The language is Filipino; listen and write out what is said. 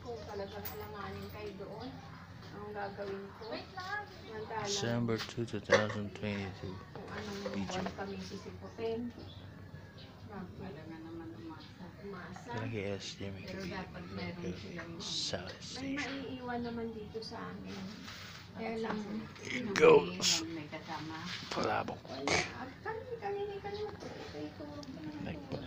kung talagang alanganin kayo doon, ang gagawin ko. Mantala, December 2, 2022. kung anong Video. buwan kami sisiputin. Umasa. Lagi SDM Pero dapat meron silang South may Station. maiiwan naman dito sa amin. Kaya lang, It goes. Palabok. wala. Kanina, ito itulog ko naman ito.